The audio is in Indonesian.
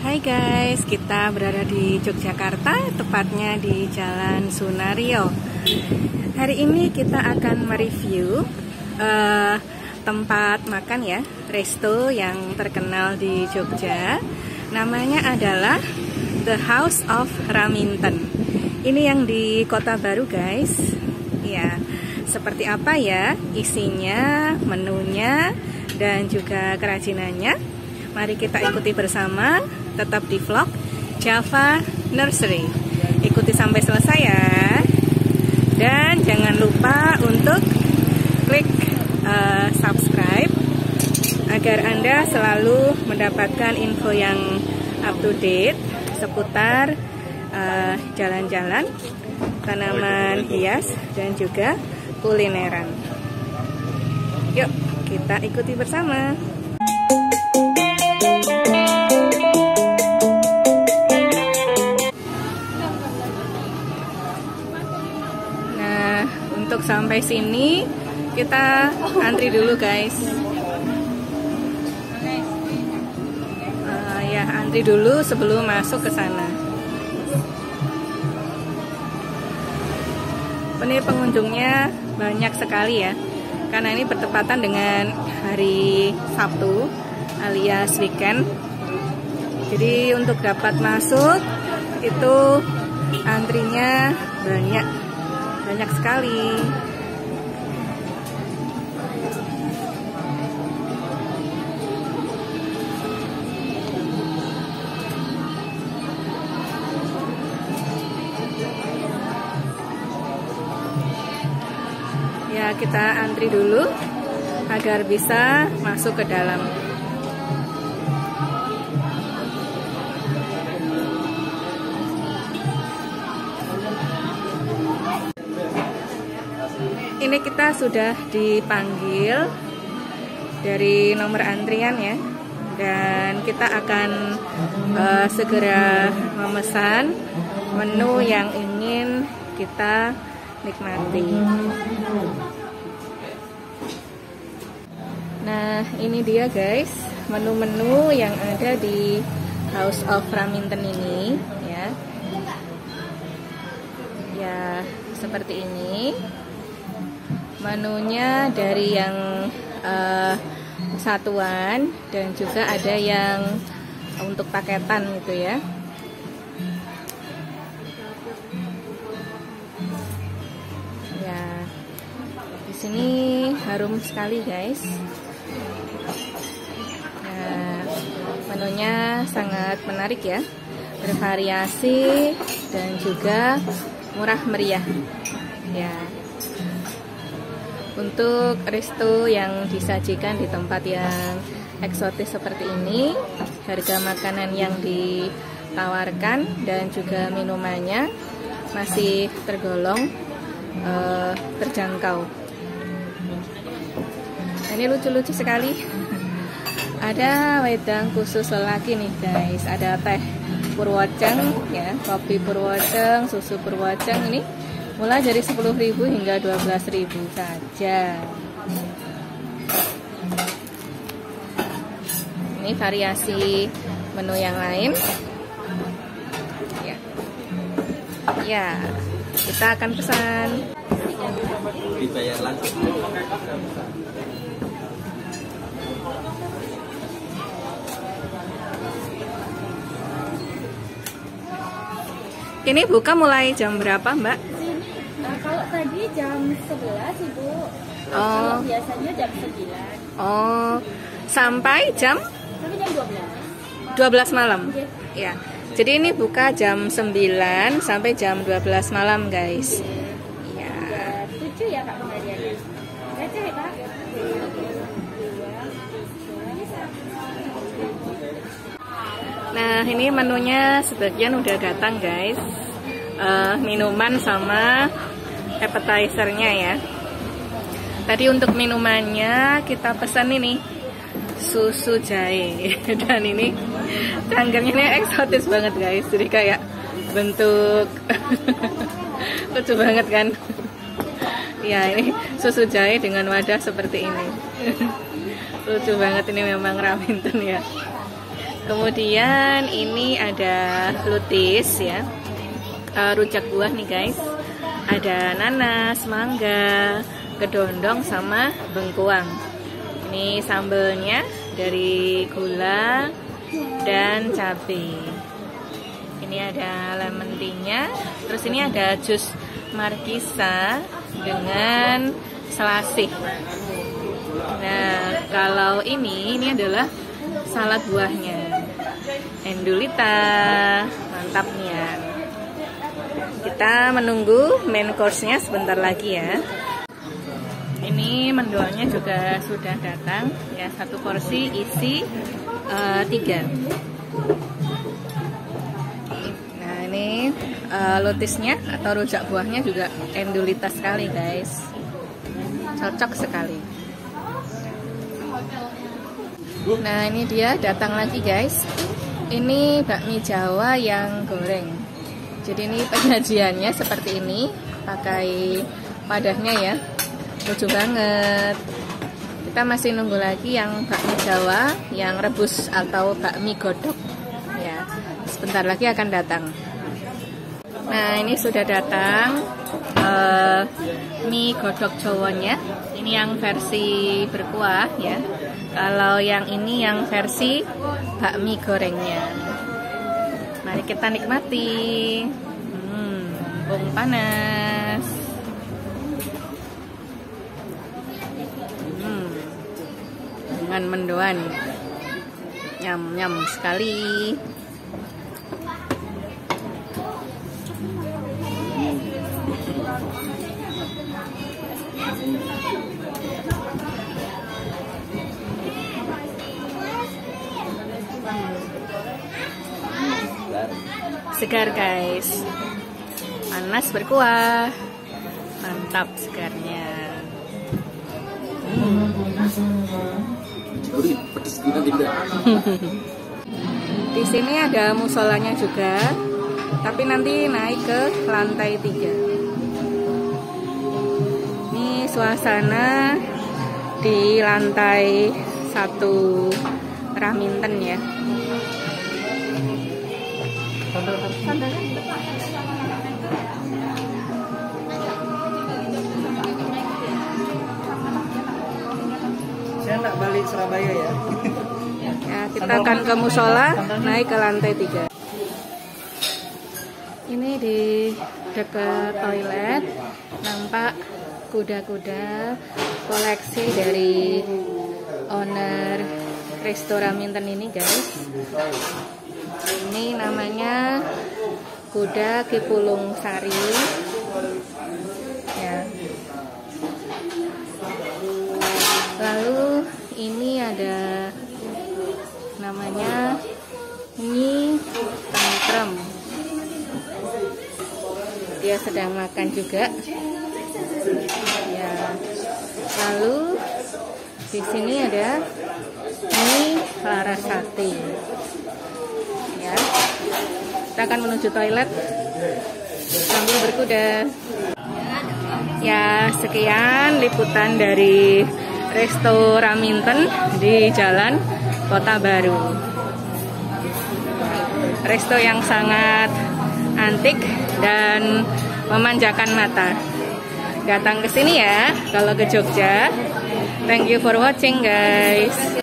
Hai guys, kita berada di Yogyakarta, tepatnya di Jalan Sunario. Hari ini kita akan mereview tempat makan ya, resto yang terkenal di Jogja. Namanya adalah The House of Raminten. Ini yang di Kota Baru guys. Ya, seperti apa ya isinya, menunya, dan juga kerajinannya. Mari kita ikuti bersama, tetap di vlog Java Nursery. Ikuti sampai selesai ya. Dan jangan lupa untuk klik subscribe agar Anda selalu mendapatkan info yang up to date seputar jalan-jalan, tanaman hias, dan juga kulineran. Yuk, kita ikuti bersama. Untuk sampai sini kita antri dulu guys. Ya, antri dulu sebelum masuk ke sana. Ini pengunjungnya banyak sekali ya, karena ini bertepatan dengan hari Sabtu alias weekend. Jadi untuk dapat masuk itu antrinya banyak sekali. Ya, kita antri dulu agar bisa masuk ke dalam. Ini kita sudah dipanggil dari nomor antrian ya, dan kita akan segera memesan menu yang ingin kita nikmati. Nah, ini dia guys, menu-menu yang ada di House of Raminten ini ya. Ya, seperti ini. Menunya dari yang satuan dan juga ada yang untuk paketan gitu ya. Ya, di sini harum sekali guys. Nah, menunya sangat menarik ya, bervariasi dan juga murah meriah. Ya. Untuk resto yang disajikan di tempat yang eksotis seperti ini, harga makanan yang ditawarkan dan juga minumannya masih tergolong terjangkau. Nah, ini lucu-lucu sekali. Ada wedang khusus lelaki nih guys. Ada teh Purwoceng ya, kopi Purwoceng, susu Purwoceng ini mulai dari 10.000 hingga 12.000 saja. Ini variasi menu yang lain. Ya, kita akan pesan. Dibayar langsung. Ini buka mulai jam berapa, Mbak? Kalau tadi jam 11 Ibu. Oh. Biasanya jam 9. Oh, sampai jam? Sampai jam 12 malam. Okay. Ya. Jadi ini buka jam 9 sampai jam 12 malam, guys. Ya. 7 ya Kak pembeliannya. Receh ya Kak? Nah, ini menunya sebagian udah datang, guys. Minuman sama appetizernya ya. Tadi untuk minumannya kita pesan ini susu jahe dan ini cangkirnya ini eksotis banget guys, jadi kayak bentuk lucu banget kan. Ya, ini susu jahe dengan wadah seperti ini. Lucu banget, ini memang Raminten ya. Kemudian ini ada lutis ya, rujak buah nih guys. Ada nanas, mangga, kedondong sama bengkuang. Ini sambelnya dari gula dan cabai. Ini ada lemon tea-nya. Terus ini ada jus markisa dengan selasih. Nah, kalau ini adalah salad buahnya. Endulita, mantap nih ya. Kita menunggu main course-nya sebentar lagi ya. Ini mendoannya juga sudah datang ya, satu porsi isi 3. Nah ini lutisnya atau rujak buahnya juga endulita sekali guys, cocok sekali. Nah ini dia datang lagi guys. Ini bakmi Jawa yang goreng. Jadi ini penyajiannya seperti ini, pakai wadahnya ya, lucu banget. Kita masih nunggu lagi yang bakmi Jawa, yang rebus atau bakmi godok ya. Sebentar lagi akan datang. Nah ini sudah datang mie godok Jawanya. Ini yang versi berkuah ya. Kalau yang ini yang versi bakmi gorengnya. Mari kita nikmati. Mumpung panas. Dengan mendoan. Nyam-nyam sekali. Segar guys, panas berkuah, mantap segarnya. Di sini ada musolanya juga, tapi nanti naik ke lantai 3. Ini suasana di lantai 1 Raminten ya. Saya nak balik Surabaya ya. Ya, kita akan ke musola, naik ke lantai 3. Ini di dekat toilet nampak kuda-kuda koleksi dari owner Resto Raminten ini guys. Ini namanya kuda Kipulung Sari ya. Lalu ini ada namanya mie tentrem. Dia sedang makan juga ya. Lalu di sini ada mie Larasati ya. Kita akan menuju toilet sambil berkuda. Ya, sekian liputan dari Resto Raminten di Jalan Kota Baru. Resto yang sangat antik dan memanjakan mata. Datang ke sini ya kalau ke Jogja. Thank you for watching guys.